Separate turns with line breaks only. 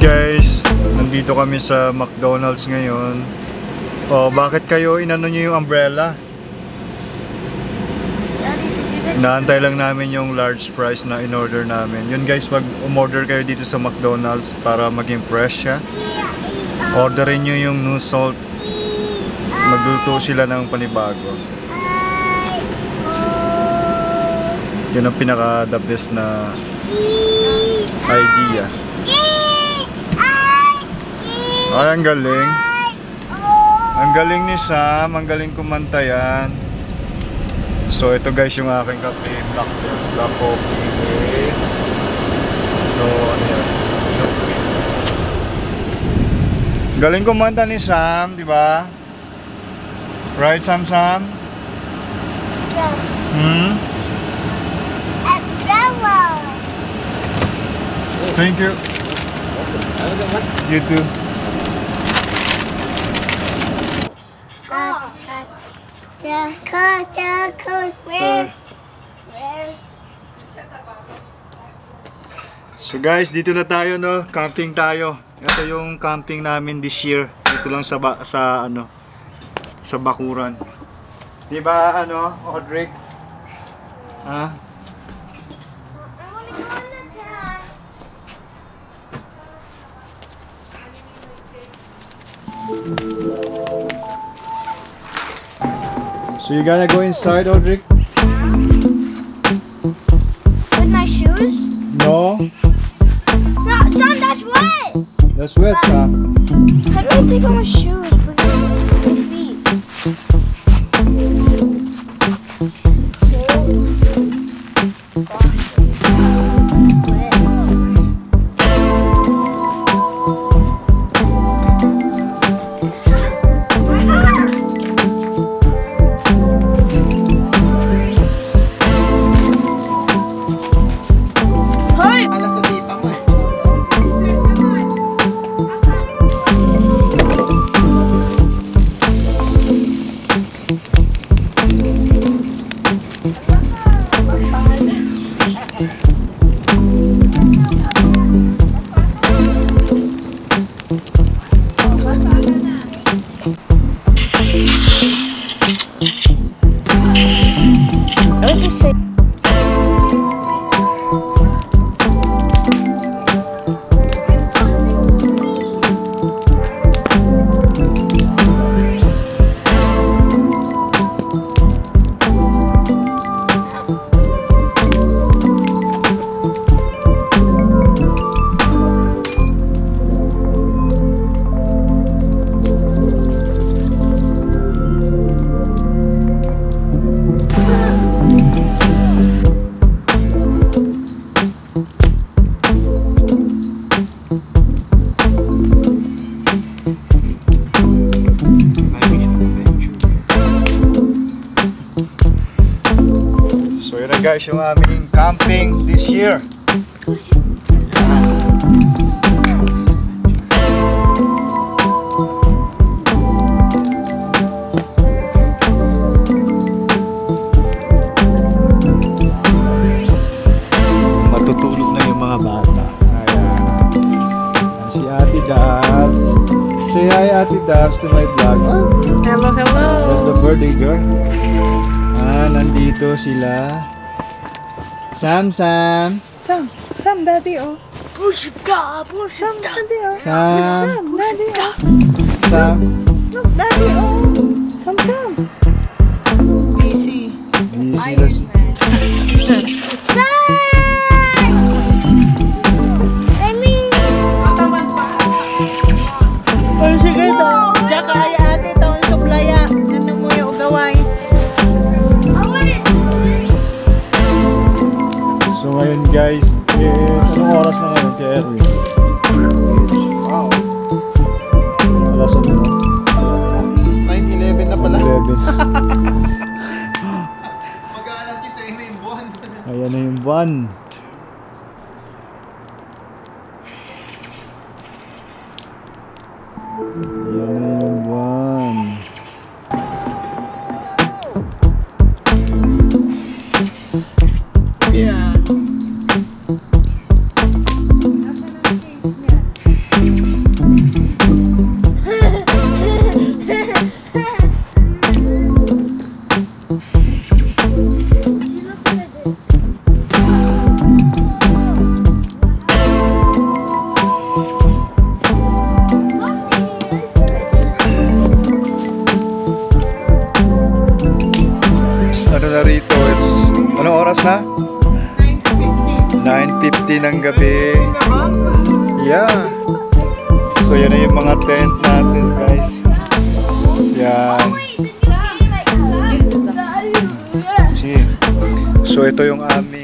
Guys, nandito kami sa McDonald's ngayon. Oh, bakit kayo inano nyo yung umbrella? Inaantay lang namin yung large fries na in-order namin. Yun guys, pag umorder kayo dito sa McDonald's para maging fresh siya, orderin nyo yung no salt. Magluto sila ng panibago. Yun ang pinaka the best na idea. Ay, ang galing. Ang galing ni Sam. Ang galing kumanta yan. So, ito guys yung aking kape. Black coffee. So, ano yan? Galing kumanta ni Sam, di ba? Right, Sam?
Yeah.
Thank you. You too. So guys, dito na tayo, no? Camping tayo. Ito yung camping namin this year. Dito lang sa bakuran. 'Di ba ano, Audrey? Ha? So you gonna go inside, Audrey?
With my shoes?
No.
No, son, that's wet!
That's wet, Sam.
How do I take off my shoes? My feet.
So yun na guys yung aming camping this year. Matutulog na yung mga bata. Ayan. Si Ate Dabs. Say hi Ate Dabs to my vlog.
Hello, hello.
That's the birthday girl. Nandito sila. Sam, daddy, oh. Sam, daddy, oh. Sam, daddy, oh. Sam.
Look, daddy, oh. Sam. Easy.
Easy.
Oh, sige to. Diyan kaya ate taon suplaya. Ano mo yung gaway?
So ngayon guys, anong oras na ngayon kay Erwin? Wow. Alas ano na?
9:11 na pala.
11.
Mag-aalas nyo sa inyo yung buwan.
Ayan na yung buwan. Ayan na yung buwan.
Yeah. Nasaan ang case niya?
Ano na rito? Anong oras na? 9:50 ng gabi. Yeah. So yan na yung mga tent natin, guys. Yan. Sige. So ito yung aming